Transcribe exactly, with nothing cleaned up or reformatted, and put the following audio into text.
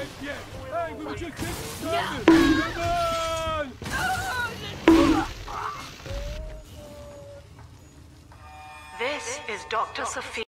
yet. Hey, we were just getting started. Come on! This is Doctor Sophia.